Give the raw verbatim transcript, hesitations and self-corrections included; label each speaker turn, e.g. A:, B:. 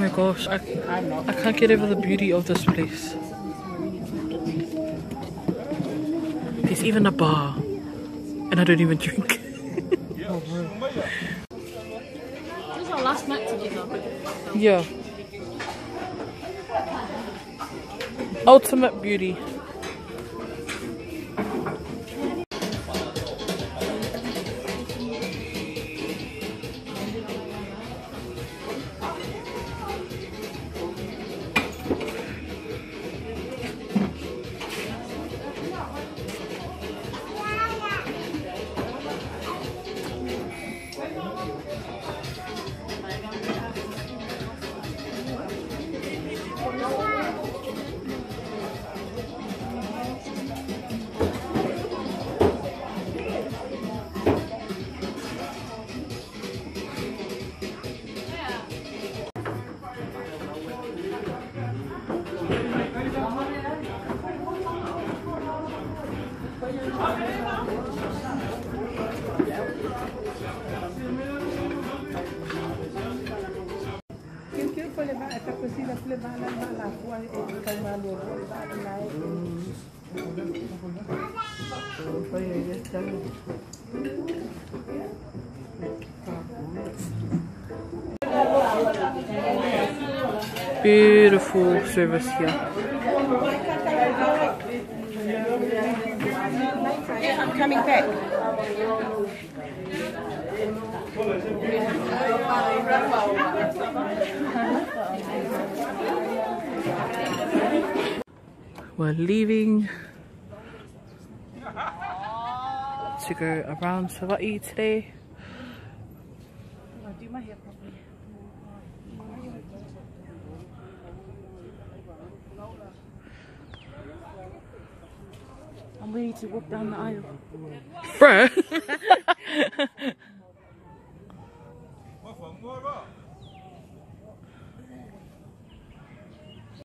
A: my gosh, I, I can't get over the beauty of this place. There's even a bar, and I don't even drink.
B: This is our last night together.
A: Yeah. Ultimate beauty. Beautiful service here.
C: I'm coming back.
A: We're leaving to go around Savai'i today.
C: Do my hair properly. I'm ready to walk down the aisle.
A: Bruh.